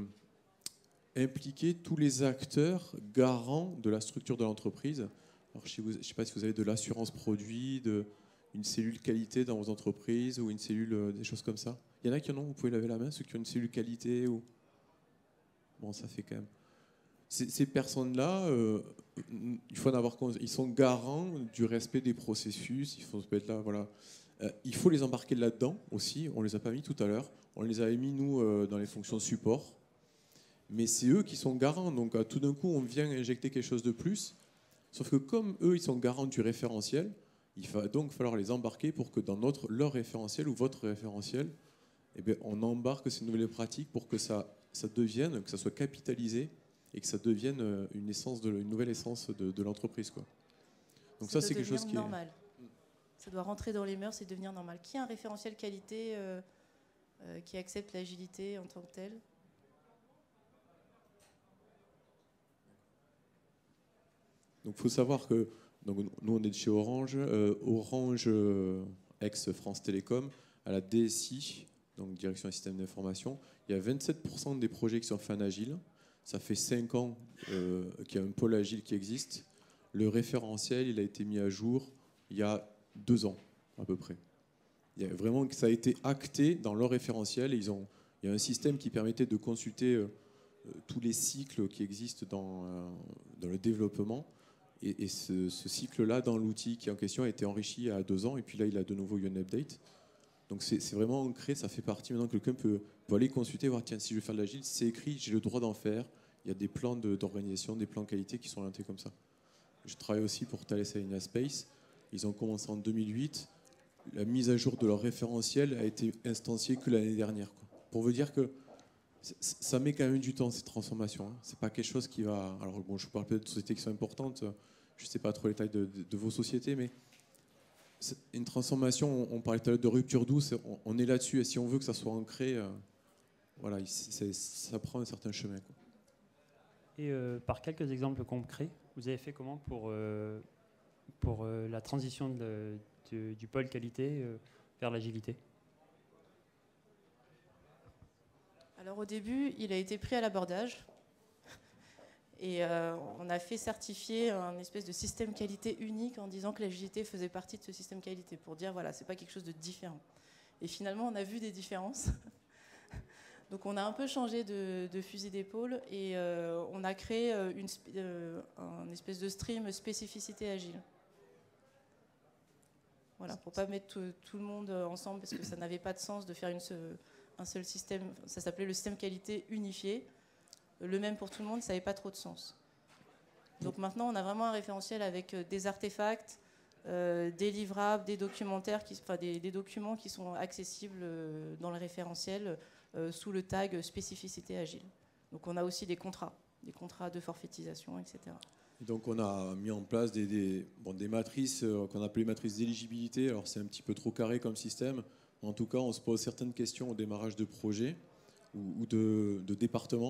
impliquer tous les acteurs garants de la structure de l'entreprise. Alors, je ne sais pas si vous avez de l'assurance produit, de, une cellule qualité dans vos entreprises, ou une cellule, euh, des choses comme ça. Il y en a qui en ont, vous pouvez lever la main, ceux qui ont une cellule qualité ou... Bon, ça fait quand même... Ces, ces personnes-là, euh, il faut en avoir conscience, ils sont garants du respect des processus, il faut se mettre là, voilà. Euh, il faut les embarquer là-dedans aussi, on ne les a pas mis tout à l'heure, on les avait mis, nous, euh, dans les fonctions support, mais c'est eux qui sont garants, donc à tout d'un coup, on vient injecter quelque chose de plus, sauf que comme eux, ils sont garants du référentiel, il va donc falloir les embarquer pour que dans notre, leur référentiel ou votre référentiel, eh bien, on embarque ces nouvelles pratiques pour que ça, ça devienne, que ça soit capitalisé et que ça devienne une, essence de, une nouvelle essence de, de l'entreprise, quoi. Donc ça, ça c'est quelque chose qui normal. est... Ça doit rentrer dans les mœurs et devenir normal. Qui a un référentiel qualité euh, euh, qui accepte l'agilité en tant que telle? Donc il faut savoir que donc, nous, on est de chez Orange. Euh, Orange, euh, ex-France Télécom, à la D S I, donc Direction des systèmes d'information, il y a vingt-sept pour cent des projets qui sont faits en agile. Ça fait cinq ans euh, qu'il y a un pôle agile qui existe. Le référentiel, il a été mis à jour il y a deux ans, à peu près. Il y a vraiment, ça a été acté dans leur référentiel. Et ils ont, il y a un système qui permettait de consulter euh, tous les cycles qui existent dans, euh, dans le développement. Et, et ce, ce cycle-là, dans l'outil qui est en question, a été enrichi il y a deux ans. Et puis là, il a de nouveau eu un update. Donc c'est, c'est vraiment ancré, ça fait partie. Maintenant, quelqu'un peut, peut aller consulter, voir, tiens, si je veux faire de l'agile, c'est écrit, j'ai le droit d'en faire. Il y a des plans de, d'organisation, des plans qualité qui sont orientés comme ça. Je travaille aussi pour Thales Alenia Space. Ils ont commencé en deux mille huit. La mise à jour de leur référentiel a été instanciée que l'année dernière, quoi. Pour vous dire que ça met quand même du temps, ces transformations, hein. C'est pas quelque chose qui va... Alors bon, je vous parle peut-être de sociétés qui sont importantes. Je ne sais pas trop les tailles de, de, de vos sociétés, mais une transformation, on, on parlait tout à l'heure de rupture douce, on, on est là-dessus. Et si on veut que ça soit ancré, euh, voilà, c'est, ça prend un certain chemin, quoi. Et euh, par quelques exemples concrets, vous avez fait comment pour, euh, pour euh, la transition de, de, du pôle qualité euh, vers l'agilité? Alors au début, il a été pris à l'abordage et euh, on a fait certifier un espèce de système qualité unique en disant que l'agilité faisait partie de ce système qualité pour dire voilà, c'est pas quelque chose de différent. Et finalement, on a vu des différences. Donc on a un peu changé de, de fusil d'épaule et euh, on a créé une, euh, un espèce de stream spécificité agile. Voilà, pour pas mettre tout, tout le monde ensemble parce que ça n'avait pas de sens de faire une, un seul système. Ça s'appelait le système qualité unifié. Le même pour tout le monde, ça n'avait pas trop de sens. Donc maintenant, on a vraiment un référentiel avec des artefacts, euh, des livrables, des documentaires, qui, enfin des, des documents qui sont accessibles dans le référentiel euh, sous le tag spécificité agile. Donc on a aussi des contrats, des contrats de forfaitisation, et cetera. Et donc on a mis en place des, des, bon, des matrices euh, qu'on appelle les matrices d'éligibilité. Alors c'est un petit peu trop carré comme système. En tout cas, on se pose certaines questions au démarrage de projet ou, ou de, de département.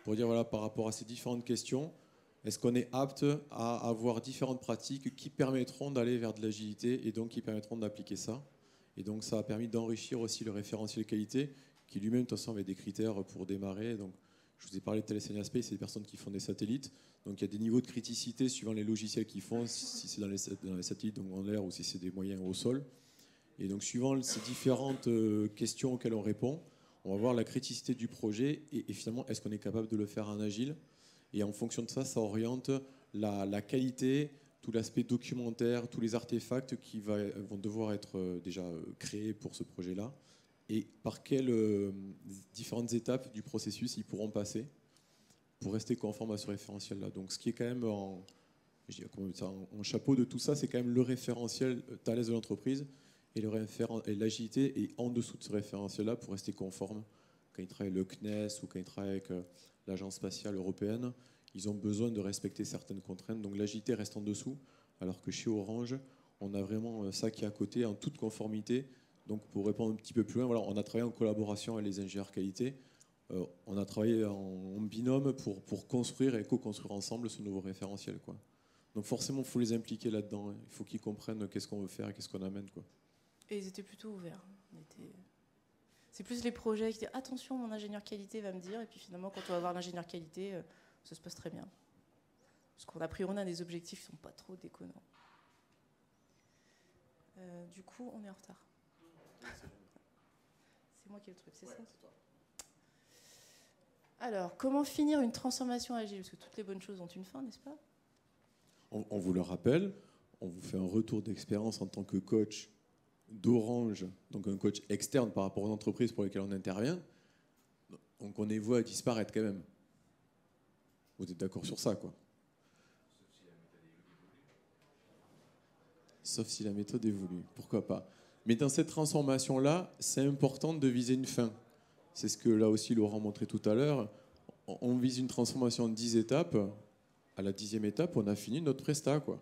pour dire voilà, par rapport à ces différentes questions, est-ce qu'on est apte à avoir différentes pratiques qui permettront d'aller vers de l'agilité et donc qui permettront d'appliquer ça. Et donc ça a permis d'enrichir aussi le référentiel qualité qui lui-même de toute façon avait des critères pour démarrer. Donc, je vous ai parlé de Thales Space, c'est des personnes qui font des satellites. Donc il y a des niveaux de criticité suivant les logiciels qu'ils font, si c'est dans les, dans les satellites, donc en l'air, ou si c'est des moyens au sol. Et donc suivant ces différentes questions auxquelles on répond, on va voir la criticité du projet et, et finalement, est-ce qu'on est capable de le faire en agile. Et en fonction de ça, ça oriente la, la qualité, tout l'aspect documentaire, tous les artefacts qui va, vont devoir être déjà créés pour ce projet-là. Et par quelles euh, différentes étapes du processus ils pourront passer pour rester conformes à ce référentiel-là. Donc ce qui est quand même en, je dirais, comment ça, en, en chapeau de tout ça, c'est quand même le référentiel Thales de l'entreprise et, le référen- et l'agilité est en dessous de ce référentiel-là pour rester conforme. Quand ils travaillent avec le C N E S ou quand ils travaillent avec euh, l'Agence spatiale européenne, ils ont besoin de respecter certaines contraintes. Donc l'agilité reste en dessous, alors que chez Orange, on a vraiment ça qui est à côté, en toute conformité. Donc pour répondre un petit peu plus loin, voilà, on a travaillé en collaboration avec les ingénieurs qualité. Euh, on a travaillé en, en binôme pour, pour construire et co-construire ensemble ce nouveau référentiel, quoi. Donc forcément, il faut les impliquer là-dedans. Hein. Il faut qu'ils comprennent qu'est-ce qu'on veut faire et qu'est-ce qu'on amène, quoi. Et ils étaient plutôt ouverts. On était... C'est plus les projets qui disaient « Attention, mon ingénieur qualité va me dire ». Et puis finalement, quand on va voir l'ingénieur qualité, euh, ça se passe très bien. Parce qu'on a pris, on a des objectifs qui ne sont pas trop déconnants. Euh, du coup, on est en retard. C'est moi qui ai le truc, c'est ouais, ça c'est toi. Alors, comment finir une transformation agile? Parce que toutes les bonnes choses ont une fin, n'est-ce pas? on, on vous le rappelle, on vous fait un retour d'expérience en tant que coach d'Orange, donc un coach externe par rapport aux entreprises pour lesquelles on intervient. Donc on est voué à disparaître quand même. Vous êtes d'accord sur ça, quoi? Sauf si la méthode est voulue. Pourquoi pas? Mais dans cette transformation-là, c'est important de viser une fin. C'est ce que là aussi Laurent montrait tout à l'heure. On vise une transformation en dix étapes. À la dixième étape, on a fini notre prestat, quoi.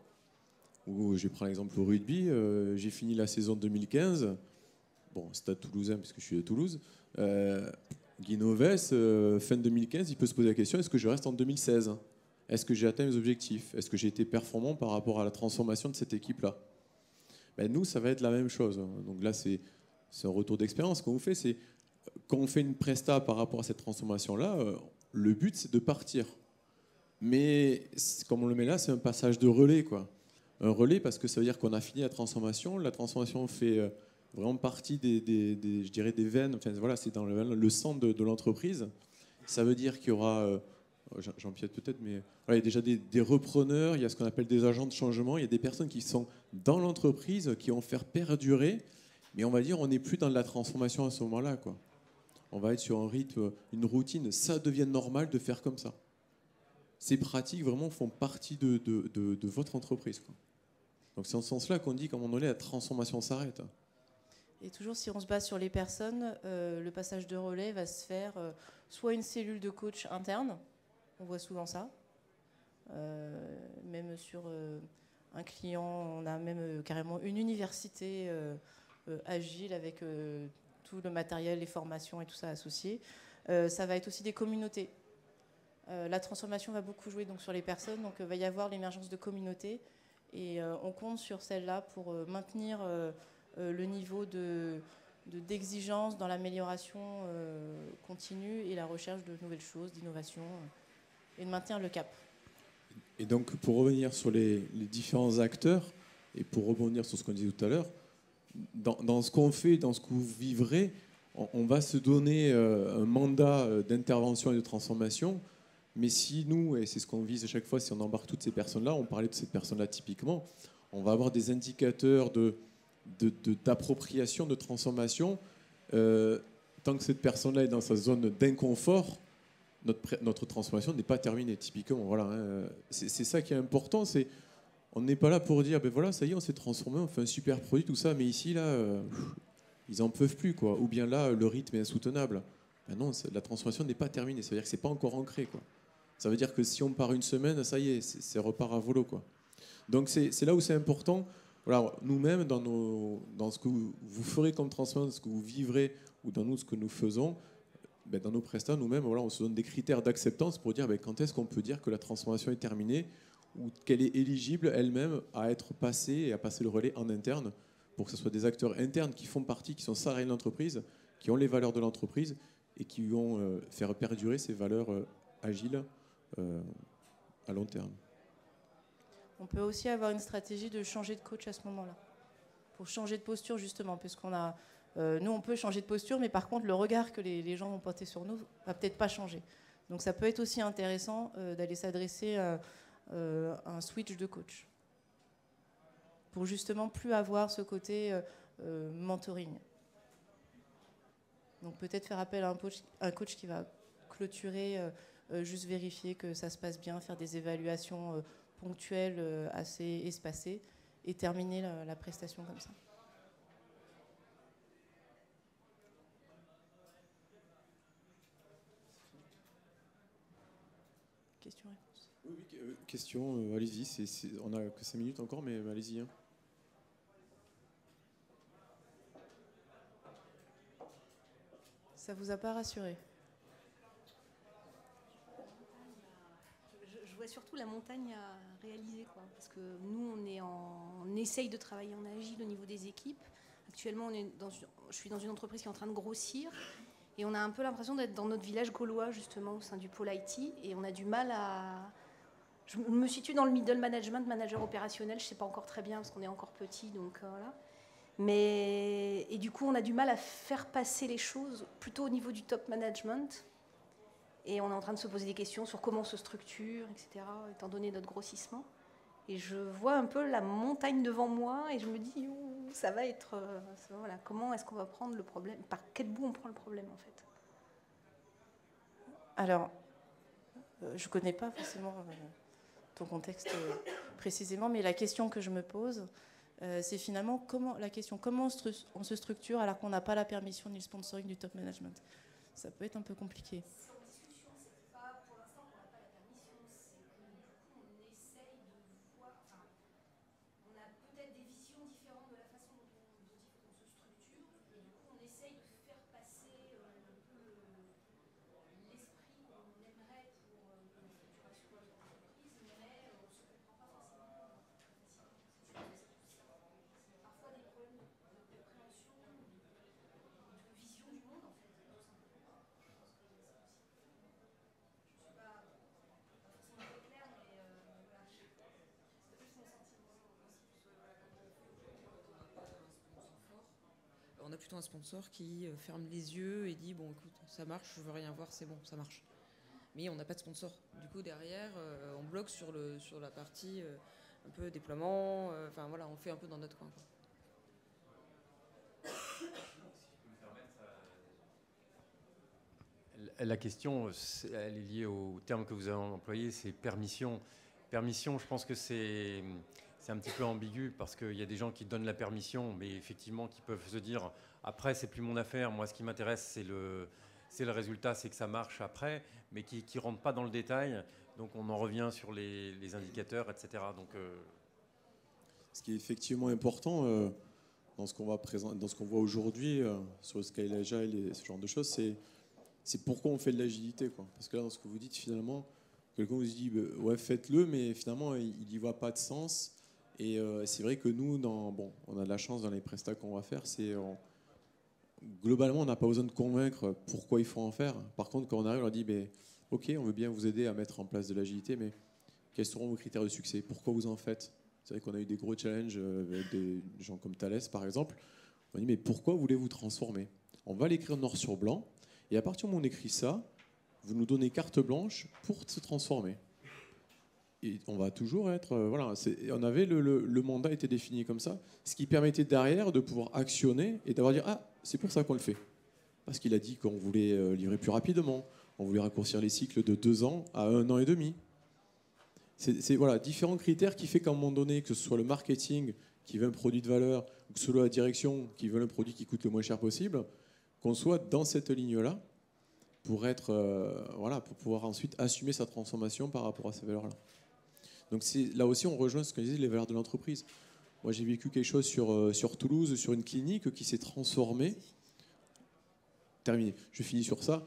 Ou je vais prendre l'exemple au rugby. Euh, j'ai fini la saison deux mille quinze. Bon, stade toulousain, parce que je suis de Toulouse. Euh, Guy Novès, euh, fin deux mille quinze, il peut se poser la question, est-ce que je reste en deux mille seize? Est-ce que j'ai atteint mes objectifs? Est-ce que j'ai été performant par rapport à la transformation de cette équipe-là? Ben, nous, ça va être la même chose. Donc là, c'est, c'est un retour d'expérience qu'on vous fait. C'est, quand on fait une presta par rapport à cette transformation-là, euh, le but, c'est de partir. Mais comme on le met là, c'est un passage de relais, quoi. Un relais parce que ça veut dire qu'on a fini la transformation. La transformation fait euh, vraiment partie des, des, des, je dirais des veines. Enfin, voilà, c'est dans le, le sang de, de l'entreprise. Ça veut dire qu'il y aura... Euh, j'empiète peut-être, mais voilà, il y a déjà des, des repreneurs, il y a ce qu'on appelle des agents de changement, il y a des personnes qui sont dans l'entreprise, qui vont faire perdurer, mais on va dire on n'est plus dans la transformation à ce moment-là, quoi. On va être sur un rythme, une routine, ça devient normal de faire comme ça. Ces pratiques vraiment font partie de, de, de, de votre entreprise, quoi. Donc c'est en ce sens-là qu'on dit qu'à un moment donné, la transformation s'arrête. Et toujours, si on se base sur les personnes, euh, le passage de relais va se faire euh, soit une cellule de coach interne. On voit souvent ça. Euh, même sur euh, un client, on a même euh, carrément une université euh, euh, agile avec euh, tout le matériel, les formations et tout ça associé. Euh, ça va être aussi des communautés. Euh, la transformation va beaucoup jouer donc, sur les personnes, donc il euh, va y avoir l'émergence de communautés. Et euh, on compte sur celle-là pour euh, maintenir euh, euh, le niveau de, de, d'exigence dans l'amélioration euh, continue et la recherche de nouvelles choses, d'innovation. Euh, et de maintenir le cap. Et donc, pour revenir sur les, les différents acteurs, et pour rebondir sur ce qu'on disait tout à l'heure, dans, dans ce qu'on fait, dans ce que vous vivrez, on, on va se donner euh, un mandat d'intervention et de transformation, mais si nous, et c'est ce qu'on vise à chaque fois, si on embarque toutes ces personnes-là, on parlait de ces personnes-là typiquement, on va avoir des indicateurs de, de, de, d'appropriation, de transformation. Euh, tant que cette personne-là est dans sa zone d'inconfort, Notre, notre transformation n'est pas terminée, typiquement. Voilà, hein. c'est, c'est ça qui est important. C'est, on n'est pas là pour dire, ben voilà, ça y est, on s'est transformé, on fait un super produit, tout ça, mais ici, là, euh, ils n'en peuvent plus, quoi. Ou bien là, le rythme est insoutenable. Ben non, la transformation n'est pas terminée. Ça veut dire que c'est pas encore ancré, quoi. Ça veut dire que si on part une semaine, ça y est, c'est, c'est repart à volo, quoi. Donc c'est, c'est là où c'est important. Voilà, nous-mêmes, dans, nos, dans ce que vous, vous ferez comme transformation, ce que vous vivrez, ou dans nous, ce que nous faisons, ben, dans nos prestats, nous-mêmes, voilà, on se donne des critères d'acceptance pour dire ben, quand est-ce qu'on peut dire que la transformation est terminée ou qu'elle est éligible elle-même à être passée et à passer le relais en interne pour que ce soit des acteurs internes qui font partie, qui sont salariés de l'entreprise, qui ont les valeurs de l'entreprise et qui vont euh, faire perdurer ces valeurs euh, agiles euh, à long terme. On peut aussi avoir une stratégie de changer de coach à ce moment-là, pour changer de posture justement, puisqu'on a, euh, nous on peut changer de posture, mais par contre le regard que les, les gens vont porter sur nous va peut-être pas changer. Donc ça peut être aussi intéressant euh, d'aller s'adresser à, euh, à un switch de coach, pour justement plus avoir ce côté euh, euh, mentoring. Donc peut-être faire appel à un coach, un coach qui va clôturer, euh, euh, juste vérifier que ça se passe bien, faire des évaluations euh, ponctuelles euh, assez espacées et terminer la, la prestation comme ça. Question-réponse. Oui, oui, euh, question, euh, allez-y, c'est, c'est, on n'a que cinq minutes encore, mais euh, allez-y. Hein. Ça vous a pas rassuré? Je, je vois surtout la montagne à réaliser, quoi, parce que nous, on, est en, on essaye de travailler en agile au niveau des équipes. Actuellement, on est dans, je suis dans une entreprise qui est en train de grossir et on a un peu l'impression d'être dans notre village gaulois, justement, au sein du pôle I T, et on a du mal à... Je me situe dans le middle management, manager opérationnel, je ne sais pas encore très bien parce qu'on est encore petit, donc euh, voilà. Mais, et du coup, on a du mal à faire passer les choses plutôt au niveau du top management. Et on est en train de se poser des questions sur comment on se structure, et cetera, étant donné notre grossissement. Et je vois un peu la montagne devant moi et je me dis, ouh, ça va être... Euh, ça, voilà, comment est-ce qu'on va prendre le problème? Par quel bout on prend le problème, en fait? Alors, euh, je ne connais pas forcément euh, ton contexte euh, précisément, mais la question que je me pose, euh, c'est finalement comment, la question comment on, stru- on se structure alors qu'on n'a pas la permission ni le sponsoring du top management. Ça peut être un peu compliqué. On a plutôt un sponsor qui ferme les yeux et dit bon écoute ça marche, je veux rien voir, c'est bon, ça marche. Mais on n'a pas de sponsor. Du coup derrière euh, on bloque sur, le, sur la partie euh, un peu déploiement, euh, enfin voilà, on fait un peu dans notre coin, quoi. La question, elle est liée au terme que vous avez employé, c'est permission. Permission, je pense que c'est, c'est un petit peu ambigu parce qu'il y a des gens qui donnent la permission, mais effectivement qui peuvent se dire après, c'est plus mon affaire. Moi, ce qui m'intéresse, c'est le, c'est le résultat, c'est que ça marche après, mais qui ne rentrent pas dans le détail. Donc, on en revient sur les, les indicateurs, et cetera. Donc, euh... ce qui est effectivement important euh, dans ce qu'on va présenter, dans ce qu'on voit aujourd'hui euh, sur le Scale Agile et ce genre de choses, c'est c'est pourquoi on fait de l'agilité, quoi. Parce que là, dans ce que vous dites, finalement, quelqu'un vous dit bah, ouais, faites-le, mais finalement, il n'y voit pas de sens. Et euh, c'est vrai que nous, dans, bon, on a de la chance dans les prestats qu'on va faire. C'est on, globalement, on n'a pas besoin de convaincre pourquoi il faut en faire. Par contre, quand on arrive, on leur dit bah, ok, on veut bien vous aider à mettre en place de l'agilité, mais quels seront vos critères de succès? Pourquoi vous en faites? C'est vrai qu'on a eu des gros challenges avec des gens comme Thales, par exemple. On dit mais pourquoi voulez-vous transformer? On va l'écrire noir sur blanc. Et à partir du moment où on écrit ça, vous nous donnez carte blanche pour se transformer. Et on va toujours être... Euh, voilà, c'est, on avait le, le, le mandat était défini comme ça, ce qui permettait derrière de pouvoir actionner et d'avoir dit « Ah, c'est pour ça qu'on le fait ». Parce qu'il a dit qu'on voulait euh, livrer plus rapidement, on voulait raccourcir les cycles de deux ans à un an et demi. C'est, c'est voilà, différents critères qui fait qu'à un moment donné, que ce soit le marketing qui veut un produit de valeur, ou que ce soit la direction qui veut un produit qui coûte le moins cher possible, qu'on soit dans cette ligne-là pour être, euh, voilà, pour pouvoir ensuite assumer sa transformation par rapport à ces valeurs-là. Donc c'est, là aussi, on rejoint ce que disait les valeurs de l'entreprise. Moi, j'ai vécu quelque chose sur, euh, sur Toulouse, sur une clinique qui s'est transformée. Terminé. Je finis sur ça.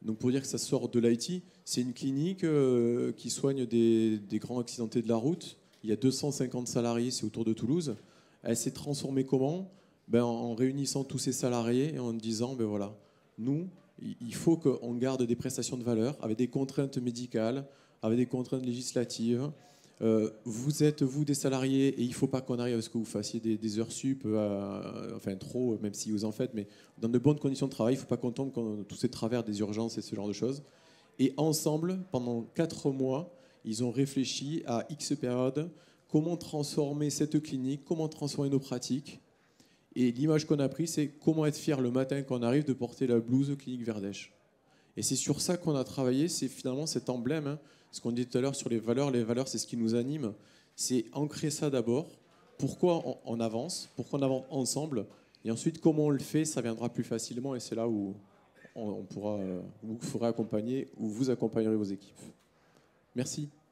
Donc pour dire que ça sort de l'I T, c'est une clinique euh, qui soigne des, des grands accidentés de la route. Il y a deux cent cinquante salariés, c'est autour de Toulouse. Elle s'est transformée comment? Ben, en réunissant tous ces salariés et en disant, ben voilà, nous, il faut qu'on garde des prestations de valeur avec des contraintes médicales, avec des contraintes législatives. Euh, vous êtes, vous, des salariés, et il ne faut pas qu'on arrive à ce que vous fassiez des, des heures sup, euh, enfin trop, même si vous en faites, mais dans de bonnes conditions de travail. Il ne faut pas qu'on tombe dans tous ces travers des urgences et ce genre de choses. Et ensemble, pendant quatre mois, ils ont réfléchi à X période, comment transformer cette clinique, comment transformer nos pratiques. Et l'image qu'on a prise, c'est comment être fier le matin quand on arrive de porter la blouse Clinique Verdèche. Et c'est sur ça qu'on a travaillé, c'est finalement cet emblème, hein, ce qu'on dit tout à l'heure sur les valeurs. Les valeurs, c'est ce qui nous anime. C'est ancrer ça d'abord. Pourquoi on, on avance, pourquoi on avance ensemble. Et ensuite, comment on le fait, ça viendra plus facilement. Et c'est là où on, on pourra, vous ferez accompagner, ou vous accompagnerez vos équipes. Merci.